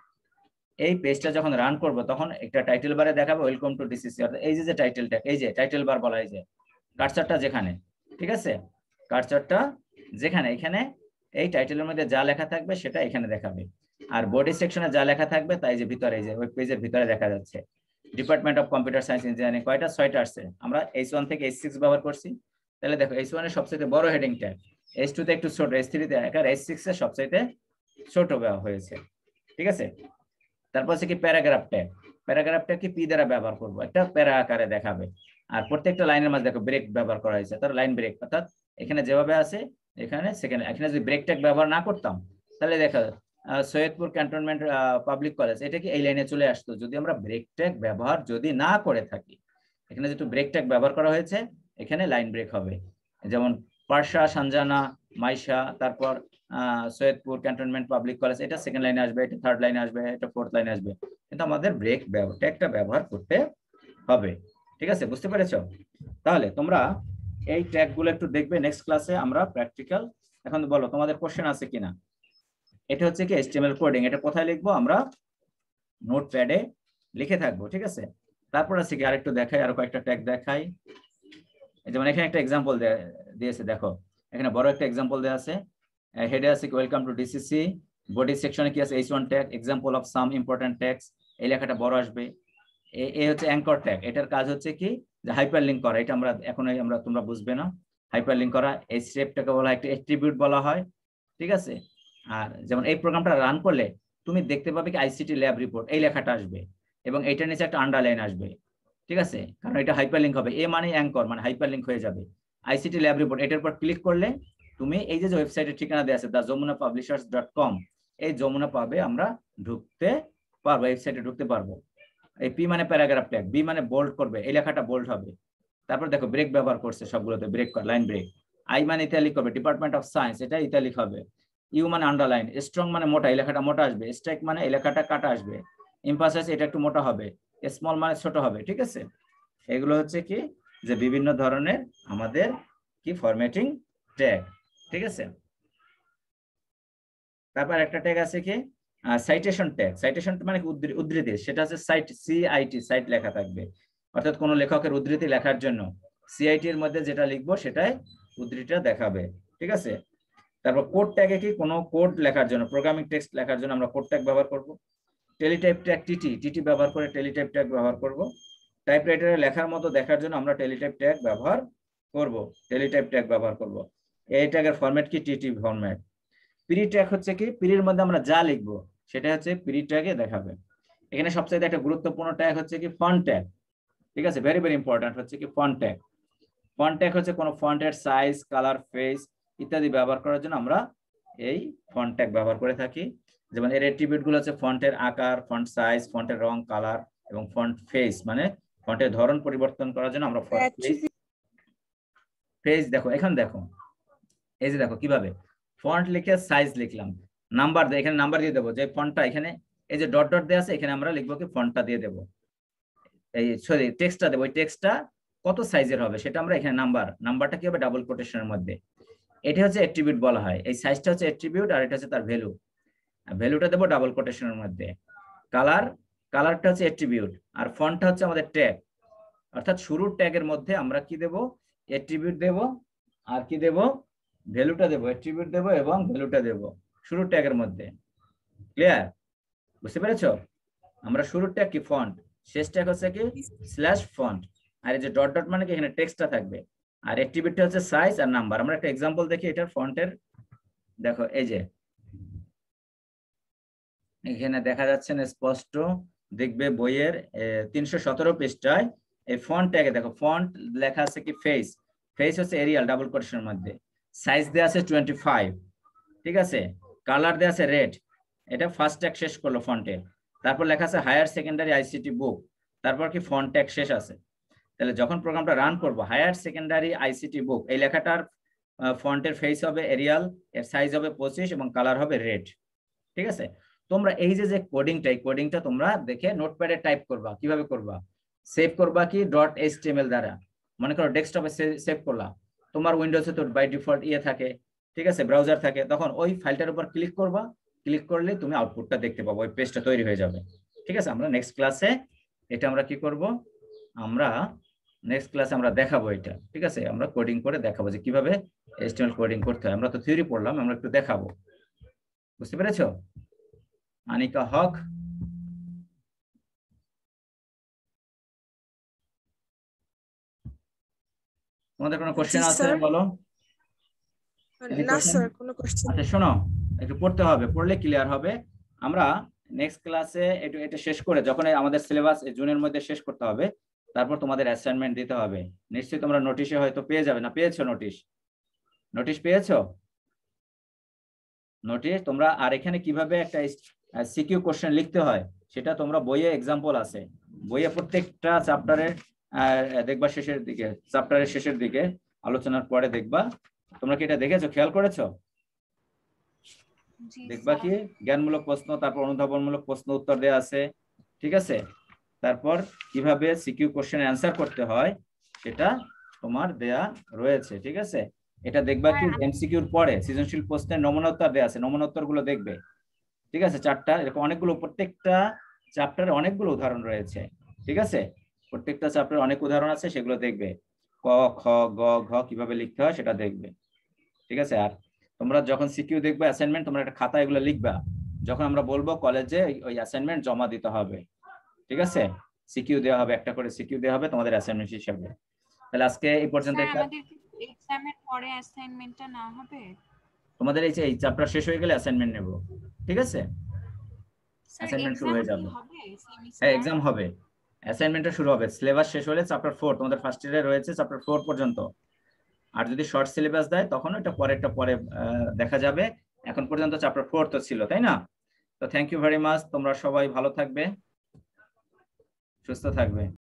এই পেজটা যখন রান করব তখন একটা টাইটেল বারে দেখাবে ওয়েলকাম টু ডিসিসি। অর্থাৎ এই যে টাইটেল ট্যাগ, এই যে টাইটেল বার বলা হয়, যে কার্সরটা যেখানে, ঠিক আছে? কার্সরটা যেখানে, এখানে এই টাইটেলের মধ্যে যা লেখা থাকবে সেটা এখানে দেখাবে। আর বডি সেকশনে যা লেখা থাকবে তাই যে ভিতরে, এই যে ওয়েব পেজের ভিতরে দেখা যাচ্ছে department of computer science engineering. কয়টা? 6টা আসছে। আমরা H1 থেকে H6 ব্যবহার করছি। তাহলে দেখো H1 এর সবচেয়ে বড় হেডিং ট্যাগ, H2 তে একটু ছোট, H3 তে, আর H6 এর সবচেয়ে ছোট ব্যবহার হয়েছে, ঠিক আছে? তারপর হচ্ছে কি প্যারাগ্রাফ ট্যাগ। প্যারাগ্রাফ ট্যাগ কি পি দ্বারা ব্যবহার করব, একটা প্যারা আকারে দেখাবে। আর প্রত্যেকটা লাইনের মাঝে দেখো ব্রেক ব্যবহার করা হয়েছে, তার লাইন ব্রেক। অর্থাৎ এখানে যেভাবে আছে এখানে সেকেন্ড, এখানে যদি ব্রেক ট্যাগ ব্যবহার না করতাম তাহলে দেখা সৈয়দপুর ক্যান্টনমেন্ট পাবলিক কলেজ, এটা কি এই লাইনে চলে আসতো যদি আমরা ব্রেক ট্যাগ ব্যবহার যদি না করে থাকি। এখানে যেহেতু ব্রেক ট্যাগ ব্যবহার করা হয়েছে এখানে লাইন ব্রেক হবে। যেমন পারশা, সানজানা, মাইশা, তারপর সৈয়দপুর ক্যান্টনমেন্ট পাবলিক কলেজ, এটা সেকেন্ড লাইনে আসবে, এটা থার্ড লাইনে আসবে, এটা ফোর্থ লাইনে আসবে। কিন্তু আমাদের ব্রেক ট্যাগটা ব্যবহার করতে হবে, ঠিক আছে? বুঝতে পেরেছো? তাহলে তোমরা এই ট্যাগ গুলো একটু দেখবে নেক্সট ক্লাসে আমরা প্র্যাকটিক্যাল। এখন বলো তোমাদের কোশ্চেন আছে কিনা। এটা হচ্ছে কি HTML কোডিং, এটা কোথায় লিখবো, আমরা নোটপ্যাডে লিখে থাকবো, ঠিক আছে? তারপর আছে কি আরেকটু দেখাই, আরো কয়েকটা ট্যাগ দেখাই। যেমন এখানে একটা এক্সাম্পল দিয়েছে, দেখো এখানে বড় একটা এক্সাম্পল দেওয়া আছে। হেডে আছে কি ওয়েলকাম টু ডিসিসি। বডি সেকশনে কি আছে H1 tag, example of some important tags, এই লেখাটা বড় আসবে। এই হচ্ছে অ্যাঙ্কর ট্যাগ, এটার কাজ হচ্ছে কি যে হাইপার লিঙ্ক করা। এটা আমরা এখন তোমরা বুঝবে না। হাইপার লিঙ্ক করা, এই স্টেপটাকে বলা হয় একটা অ্যাট্রিবিউট বলা হয়, ঠিক আছে? আর যেমন এই প্রোগ্রামটা রান করলে তুমি দেখতে পাবে কি ICT ল্যাব রিপোর্ট, এই লেখাটা আসবে এবং এইটার নিচে একটা আন্ডারলাইন আসবে, ঠিক আছে? কারণ এটা হাইপার লিঙ্ক হবে। এ মানে অ্যাঙ্কর, মানে হাইপার লিঙ্ক হয়ে যাবে। আইসিটি ল্যাব রিপোর্ট, এটার উপর ক্লিক করলে তুমি এই যে ওয়েবসাইটের ঠিকানা দেওয়া আছে thejamunapublishers.com, এই যমুনা পাবে আমরা ঢুকতে পারবো, ওয়েবসাইটে ঢুকতে পারবো। এই পি মানে প্যারাগ্রাফ ট্যাগ, বি মানে বোল্ড করবে, এই লেখাটা বোল্ড হবে। তারপর দেখো ব্রেক ব্যবহার করছে সবগুলোতে, ব্রেক লাইন ব্রেক। আই মানে ইতালিক হবে, ডিপার্টমেন্ট অফ সায়েন্স, এটা ইতালিক হবে। ইউ মানে আন্ডারলাইন, স্ট্রং মানে মোটা, এই লেখাটা মোটা আসবে। স্ট্রাইক মানে এই লেখাটা কাটা আসবে। এমফাসাইজ এটা একটু মোটা হবে। স্মল মানে ছোট হবে। ঠিক আছে, এগুলো হচ্ছে কি যে বিভিন্ন ধরনের আমাদের কি ফরম্যাটিং ট্যাগ। ঠিক আছে, তারপর একটা ট্যাগ আছে কি সাইটেশন ট্যাগ। সাইটেশন মানে উদ্ধৃতি, সেটা হচ্ছে সাইট, সিআইটি, সাইট লেখা থাকবে। অর্থাৎ কোন লেখকের উদ্ধৃতি লেখার জন্য সিআইটি এর মধ্যে যেটা লিখবো সেটাই উদ্ধৃতিটা দেখাবে। ঠিক আছে, তারপর কোড ট্যাগে কি কোনো কোড লেখার জন্য, প্রোগ্রামিং টেক্সট লেখার জন্য আমরা কোড ট্যাগ ব্যবহার করব। টেলিটাইপ ট্যাগ টিটি ব্যবহার করে টেলিটাইপ ট্যাগ ব্যবহার করব। টাইপরাইটারে লেখার মতো দেখার জন্য আমরা টেলিটাইপ ট্যাগ ব্যবহার করব, টেলিটাইপ ট্যাগ ব্যবহার করব। এই ট্যাগের ফরম্যাট কি টিটি ফরম্যাট। প্রি ট্যাগ হচ্ছে কি প্রির মধ্যে আমরা যা লিখবো সেটা হচ্ছে প্রি ট্যাগে দেখাবে। এখানে সবচেয়ে একটা গুরুত্বপূর্ণ ট্যাগ হচ্ছে কি ফন্ট ট্যাগ। ঠিক আছে, ভেরি ভেরি ইম্পর্টেন্ট হচ্ছে কি ফন্ট ট্যাগ। ফন্ট ট্যাগ হচ্ছে কোনো ফন্টের সাইজ, কালার, ফেস ইত্যাদি ব্যবহার করার জন্য আমরা এই ফন্ট ট্যাগ ব্যবহার করে থাকি। যেমন এর অ্যাট্রিবিউট গুলো হচ্ছে ফন্টের আকার, ফন্ট সাইজ, ফন্টের রং, কালার এবং ফন্ট ফেস মানে ফন্টের ধরন পরিবর্তন করার জন্য আমরা ফেস। দেখো এখানে দেখো, এই যে দেখো কিভাবে ফন্ট লিখে সাইজ লিখলাম, নাম্বার এখানে নাম্বার দিয়ে দেবো, যে ফন্টটা এখানে এই যে ডট ডট দেওয়া আছে এখানে আমরা লিখবো কি ফন্টটা দিয়ে দেবো, এই সরি টেক্সটটা দেবো, ওই টেক্সটটা কত সাইজের হবে সেটা আমরা এখানে নাম্বারটা কি হবে ডাবল কোটেশনের মধ্যে। এটা হচ্ছে অ্যাট্রিবিউট বলা হয়, এই সাইজটা হচ্ছে অ্যাট্রিবিউট আর এটা হচ্ছে তার ভ্যালু, ভ্যালুটা দেবো ডাবল কোটেশনের মধ্যে। কালারটা হচ্ছে অ্যাট্রিবিউট আর ফন্টটা হচ্ছে আমাদের ট্যাগ। অর্থাৎ শুরুর ট্যাগের মধ্যে আমরা কি দেব, অ্যাট্রিবিউট দেব আর কি দেব, ভ্যালুটা দেব, অ্যাট্রিবিউট দেব এবং ভ্যালুটা দেব শুরুর ট্যাগের মধ্যে। ক্লিয়ার, বুঝতে পেরেছো? আমরা শুরুর ট্যাগ কি ফন্ট, শেষ ট্যাগ হচ্ছে কি স্ল্যাশ ফন্ট, আর এই যে ডট ডট মানে কি এখানে টেক্সটটা থাকবে, আর অ্যাট্রিবিউটটা হচ্ছে সাইজ আর নাম্বার। আমরা একটা एग्जांपल দেখি এটার ফন্টের। দেখো এই যে এখানে দেখা যাচ্ছে না স্পষ্ট, দেখবে বইয়ের 317 পৃষ্ঠায় এই ফন্ট ট্যাগে দেখো ফন্ট লেখা আছে কি ফেস, ফেস হচ্ছে এরিয়াল ডাবল কোটেশনের মধ্যে, সাইজ দেয়া আছে 25, ঠিক আছে, কালার দেয়া আছে রেড, এটা ফার্স্ট ট্যাগ শেষ করলো ফন্টের। তারপর লেখা আছে হায়ার সেকেন্ডারি আইসিটি বুক, তারপর কি ফন্ট ট্যাগ শেষ আছে। তাহলে যখন প্রোগ্রামটা রান করব হায়ার সেকেন্ডারি আইসিটি বুক, এই লেখাটার ফন্টের ফেস হবে এরিয়াল, এর সাইজ হবে 25 এবং কালার হবে রেড। ঠিক আছে, তোমরা এই যে কোডিংটা, এই কোডিংটা তোমরা দেখে নোটপ্যাডে টাইপ করবা। কিভাবে করবা, সেভ করবা কি .html দ্বারা, মনে করো ডেস্কটপে সেভ করলা, তোমার উইন্ডোজে তো বাই ডিফল্ট ইয়ে থাকে, ঠিক আছে, ব্রাউজার থাকে, তখন ওই ফাইলটার উপর ক্লিক করবা, ক্লিক করলে তুমি আউটপুটটা দেখতে পাবো, ওই পেজটা তৈরি হয়ে যাবে। ঠিক আছে, আমরা নেক্সট ক্লাসে এটা আমরা কি করব, আমরা নেক্সট ক্লাসে আমরা দেখাবো এটা। ঠিক আছে, আমরা কোডিং করে দেখাবো যে কিভাবে HTML কোডিং করতে হয়। আমরা তো থিওরি পড়লাম, আমরা একটু দেখাবো। বুঝতে পেরেছো? আনিকা হক, তোমাদের কোনো কোশ্চেন আছে বলো? না স্যার, কোনো কোশ্চেন। আচ্ছা শোনো, একটু পড়তে হবে, পড়লে ক্লিয়ার হবে। আমরা নেক্সট ক্লাসে এটা শেষ করে যখন আমাদের সিলেবাস জুনের মধ্যে শেষ করতে হবে, তারপর তোমাদের অ্যাসাইনমেন্ট দিতে হবে। নিশ্চয়ই তোমরা নোটিশে হয়তো পেয়ে যাবে, না পেয়েছো? নোটিশ পেয়েছো? নোটিশ তোমরা, আর এখানে কিভাবে একটা সিকিউ কোশ্চেন লিখতে হয় সেটা তোমরা বইয়ে एग्जांपल আছে, বইয়ে প্রত্যেকটা চ্যাপ্টারে দেখবা, শেষের দিকে চ্যাপ্টারের শেষের দিকে আলোচনার পরে দেখবা। তোমরা কি এটা দেখেছো, খেয়াল করেছো? দেখবা কি জ্ঞানমূলক প্রশ্ন, তারপর অনুধাবনমূলক প্রশ্ন উত্তর দেয়া আছে, ঠিক আছে, তারপর কিভাবে সিকিউ কোশ্চেন অ্যান্সার করতে হয় সেটা তোমার দেয়া রয়েছে। ঠিক আছে, এটা দেখবা কি এমসিকিউর পরে সৃজনশীল প্রশ্নের নমুনা উত্তর দেয়া আছে, নমুনা উত্তরগুলো দেখবে। ঠিক আছে, চারটা এরকম অনেকগুলো, প্রত্যেকটা চ্যাপ্টারে অনেকগুলো উদাহরণ রয়েছে। ঠিক আছে, প্রত্যেকটা চ্যাপ্টারে অনেক উদাহরণ আছে, সেগুলো দেখবে। ক, খ, গ, ঘ কিভাবে লিখতে হয় সেটা দেখবে। ঠিক আছে, আর তোমরা যখন সিকিউ দেখবে অ্যাসাইনমেন্ট, তোমরা একটা খাতা এগুলো লিখবা, যখন আমরা বলবো কলেজে ওই অ্যাসাইনমেন্ট জমা দিতে হবে। ঠিক আছে, সিকিউ দেওয়া হবে, একটা করে সিকিউ দেওয়া হবে তোমাদের অ্যাসাইনমেন্ট হিসেবে। তাহলে আজকে এই পর্যন্ত। আমাদের এক্সামের পরে অ্যাসাইনমেন্টটা না হবে? তোমাদের এই চ্যাপ্টার শেষ হয়ে গেলে অ্যাসাইনমেন্ট নেব। ঠিক আছে, অ্যাসাইনমেন্ট শুরু হয়ে যাবে। হ্যাঁ, এক্সাম হবে, অ্যাসাইনমেন্টটা শুরু হবে। সিলেবাস শেষ হলে চ্যাপ্টার 4, তোমাদের ফার্স্ট ইয়ারে রয়েছে চ্যাপ্টার 4 পর্যন্ত। আর যদি শর্ট সিলেবাস দেয় তখন এটা পরেরটা পরে দেখা যাবে। এখন পর্যন্ত চ্যাপ্টার 4 তো ছিল, তাই না? তো থ্যাংক ইউ ভেরি মাচ, তোমরা সবাই ভালো থাকবে, সুস্থ থাকবে।